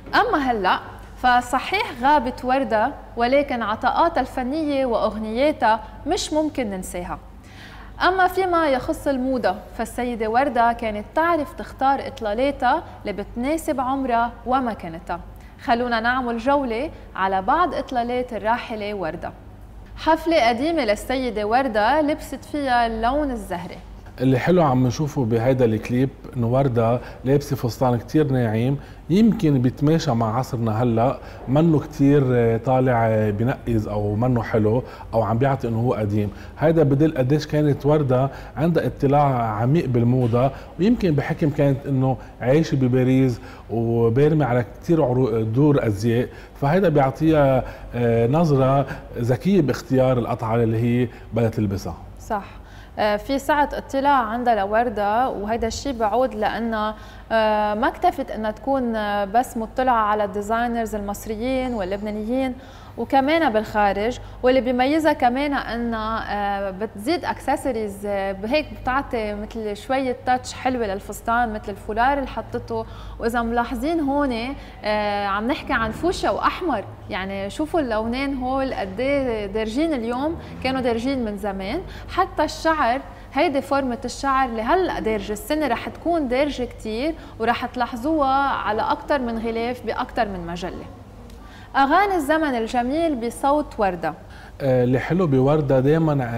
أما هلأ فصحيح غابت وردة، ولكن عطاءاتها الفنية وأغنياتها مش ممكن ننساها. أما فيما يخص الموضة فالسيدة وردة كانت تعرف تختار إطلالاتها اللي بتناسب عمرها ومكانتها. خلونا نعمل جولة على بعض إطلالات الراحلة وردة. حفلة قديمة للسيدة وردة لبست فيها اللون الزهري. اللي حلو عم نشوفه بهيدا الكليب انه وردة لابسه فستان كتير ناعم، يمكن بيتماشى مع عصرنا هلا، منه كتير طالع بنقز او منه حلو او عم بيعطي انه هو قديم. هيدا بدل قديش كانت وردة عندها اطلاع عميق بالموضة، ويمكن بحكم كانت انه عايشه بباريس وبارمه على كتير دور ازياء، فهيدا بيعطيها نظرة ذكية باختيار القطعة اللي هي بدها تلبسها. صح، في سعة اطلاع عندها لوردة، وهيدا الشيء بعود لأنها ما اكتفت أنها تكون بس مطلعة على الديزاينرز المصريين واللبنانيين وكمان بالخارج، واللي بيميزها كمان أنها بتزيد اكسسوارز هيك بتعطي مثل شوية تاتش حلوة للفستان، مثل الفولار اللي حطته. وإذا ملاحظين هون عم نحكي عن فوشيا وأحمر، يعني شوفوا اللونين هول قد ايه دارجين اليوم، كانوا دارجين من زمان. حتى الشعر، هيدي فورمة الشعر اللي هلا دارجة، السنة رح تكون دارجة كتير ورح تلاحظوها على أكتر من غلاف بأكتر من مجلة. أغاني الزمن الجميل بصوت وردة. اللي حلو بوردة دايما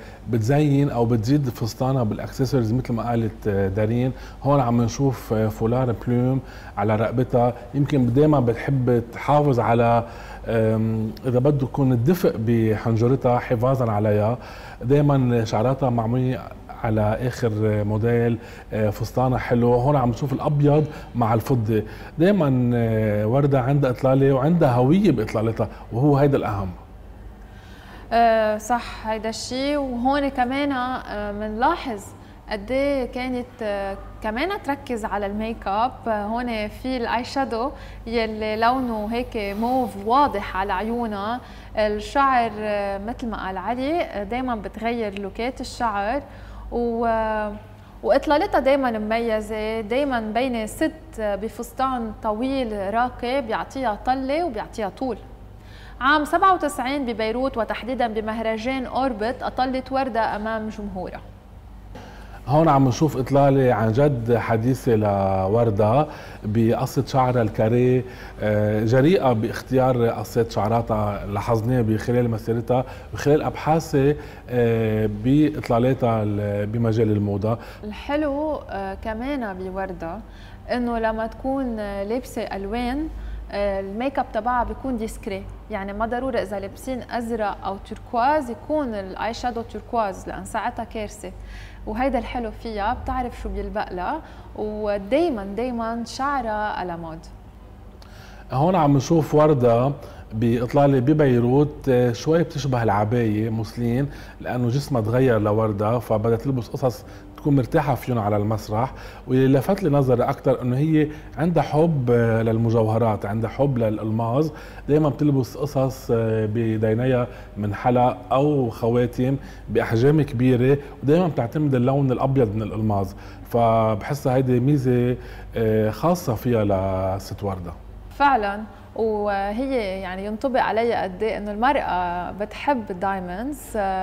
بتزين او بتزيد فستانها بالاكسسوارز مثل ما قالت دارين. هون عم نشوف فولار بلوم على رقبتها، يمكن دايما بتحب تحافظ على اذا بده يكون الدفء بحنجرتها حفاظا عليها. دايما شعراتها معمولة على اخر موديل، فستانها حلو. هون عم نشوف الابيض مع الفضه. دايما وردة عندها اطلاله وعندها هويه باطلالتها، وهو هيدا الاهم. صح هيدا الشيء. وهون كمان بنلاحظ قد ايه كانت كمان تركز على الميك اب. هون في الاي شادو يلي لونه هيك موف واضح على عيونها. الشعر مثل ما قال علي دائما بتغير لوكات الشعر، واطلالتها دائما مميزه، دائما مبينه ست بفستان طويل راقي بيعطيها طله وبيعطيها طول. عام 97 ببيروت وتحديدا بمهرجان اوربت اطلت وردة امام جمهورها. هون عم نشوف اطلاله عن جد حديثه لوردة بقصه شعرها الكاريه، جريئه باختيار قصات شعراتها، لاحظناها بخلال مسيرتها وخلال ابحاثها باطلالاتها بمجال الموضه. الحلو كمان بوردة انه لما تكون لابسه الوان الميك اب تبعها بيكون ديسكري، يعني ما ضروري اذا لابسين ازرق او تركواز يكون الاي شادو تركواز، لان ساعتها كارثه. وهيدا الحلو فيها، بتعرف شو بيلبق لها، ودايما شعرها على مود. هون عم نشوف وردة بإطلالة ببيروت شوي بتشبه العباية موسلين، لأنه جسمها تغير لوردة فبدها تلبس قصص تكون مرتاحة فيهم على المسرح. واللي لفت لي نظري أكثر إنه هي عندها حب للمجوهرات، عندها حب للألماظ، دائما بتلبس قصص بدينيها من حلق أو خواتم بأحجام كبيرة، ودائما بتعتمد اللون الأبيض من الألماظ. فبحسها هيدي ميزة خاصة فيها لست وردة فعلا. وهي يعني ينطبق عليها قد ايه انه المرأة بتحب الدايموندز.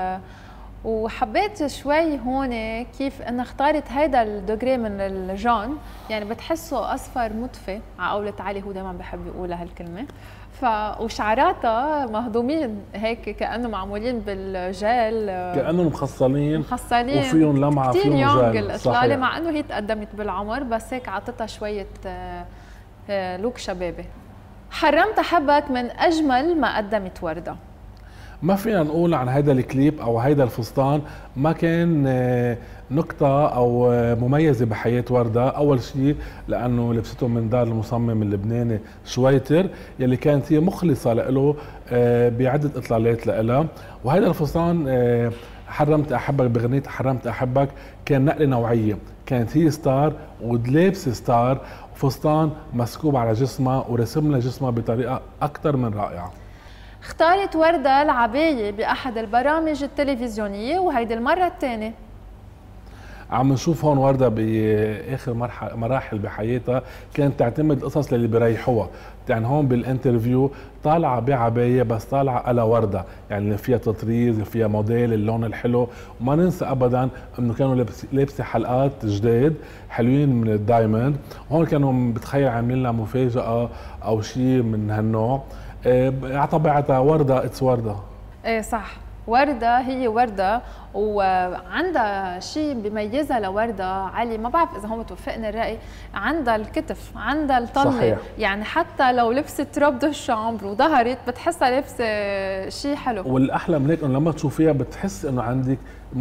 وحبيت شوي هون كيف انها اختارت هيدا الدوغري من الجون، يعني بتحسه اصفر مطفي على قولة علي، هو دائما بحب يقولها هالكلمة. وشعراتها مهضومين هيك كأنه معمولين بالجل، كأنهم مخصلين وفيهم لمعة كتير فيهم يونج جل. الإطلالة، مع انه هي تقدمت بالعمر بس هيك عطتها شوية لوك شبابي. حرمت احبك من اجمل ما قدمت وردة. ما فينا نقول عن هذا الكليب او هذا الفستان ما كان نقطة او مميزة بحياة وردة. اول شيء لانه لبسته من دار المصمم اللبناني شويتر، يلي كانت هي مخلصة له بعدة اطلالات لها. وهذا الفستان حرمت احبك بغنية حرمت احبك كان نقلة نوعية، كانت هي ستار ولابسة ستار، فستان مسكوب على جسمها ورسم لها جسمها بطريقة اكثر من رائعة. اختارت وردة العباية بأحد البرامج التلفزيونية، وهيدي المرة الثانية. عم نشوف هون وردة باخر مراحل بحياتها كانت تعتمد القصص اللي بيريحوها. يعني هون بالانترفيو طالعه بعبايه بس طالعه على ورده، يعني فيها تطريز، فيها موديل، اللون الحلو. وما ننسى ابدا انه كانوا لابسه حلقات جداد حلوين من الدايموند. هون كانوا بتخيل عاملين لها مفاجاه او شيء من هالنوع. على طبيعتها ورده اتس ورده. ايه صح، وردة هي وردة، وعندها شيء بيميزها لوردة علي، ما بعرف إذا هو متوافقني الرأي، عندها الكتف، عندها الطلة. صحيح. يعني حتى لو لبست روب دو شامبر وظهرت بتحسها لابسة شيء حلو. والأحلى من هيك إنه لما تشوفيها بتحس إنه عندك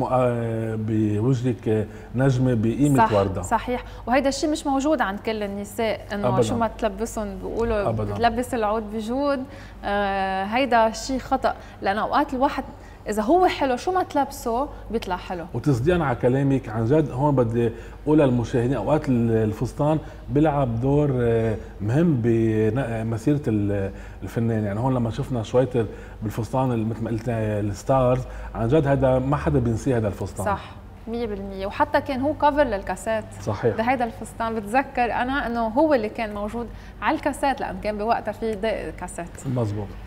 بوجهك نجمة بقيمة وردة. صحيح، وهيدا الشيء مش موجود عند كل النساء، إنه شو ما تلبسهم بيقولوا بتلبس العود بجود. هيدا الشيء خطأ، لأن أوقات الواحد إذا هو حلو شو ما تلبسه بيطلع حلو. وتصديقا على كلامك عن جد هون بدي أقول للمشاهدين أوقات الفستان بيلعب دور مهم بمسيرة الفنان. يعني هون لما شفنا شوية بالفستان مثل ما قلت الستارز، عن جد هذا ما حدا بينسيه هذا الفستان. صح 100%. وحتى كان هو كفر للكاسات. صحيح. بهيدا الفستان بتذكر أنا إنه هو اللي كان موجود على الكاسات، لأن كان بوقتها في كاسات. مزبوط.